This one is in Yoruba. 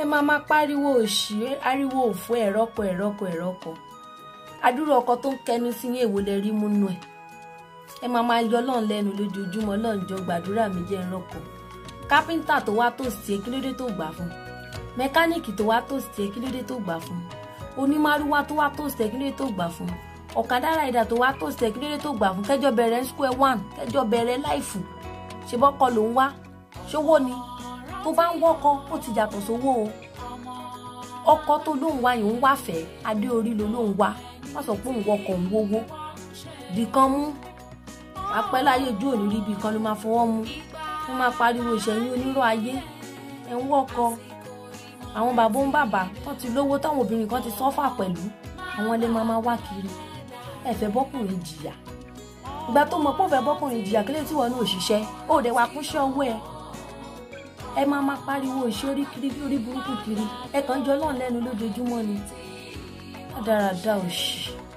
ẹ máa pariwo òṣì ariwo òfò ẹ̀rọ́kọ adúrò ọkọ tó ń kẹnu sí yín èwo lẹ rí múnú ẹ̀ ẹ máa yọ Ọlọ́run lẹ́nu lójoojúmọ́ Ọlọ́run jọ gbàdúrà mi jẹ́ ẹ̀rọ́kọ kápẹ́ńtà tó wá tòsí ẹ kí ló dé tó gbà fún mẹkáníìkì tó wá tòsí ẹ kí ló dé tó gbà fún onímàrúwá tó wá tòsí ẹ kí ló dé tó gbà fún ọ̀kadà ráìdà tó wá tòsí ẹ kí ló dé tó gbà fún kẹjọ bẹ̀rẹ̀ square one kẹjọ bẹ̀rẹ̀ láìfù ṣe bọ́kọ ló ń wá ṣówó ni tó bá ń wọ́kọ ó ti yàtọ̀ sówó o ọkọ tó ló ń wá yìí ń wá fẹ́ adé orí ló ń wá wọ́n sọ pé òun wọkọ̀ ń wówó bìkan mú apẹ́láyé ojú òní rí bìkan ló máa fọwọ́ mú wọ́n máa pariwo ìṣẹ̀yìn onírọ̀ ayé ẹ̀ ń wọ́kọ àwọn bàbá ń bàbá tó ti lówó táwọn obìnrin kan ti sọ́fà pẹ̀lú àwọn ilé máa wá kiri ẹ fẹ́ bọ́kùnrin jìyà ìgbà tó mọ̀ pé ó fẹ́ bọ́kùnrin jìyà kílé tí wọ́n ní òṣìṣẹ́ ó dẹ̀ wá kúnṣẹ́ owó ẹ máa pariwo ìṣe orí kiri bí orí burúkú kiri ẹ kàn jọ Ọlọ́run lẹ́nu lójoojúmọ́ ni dáradára òṣì.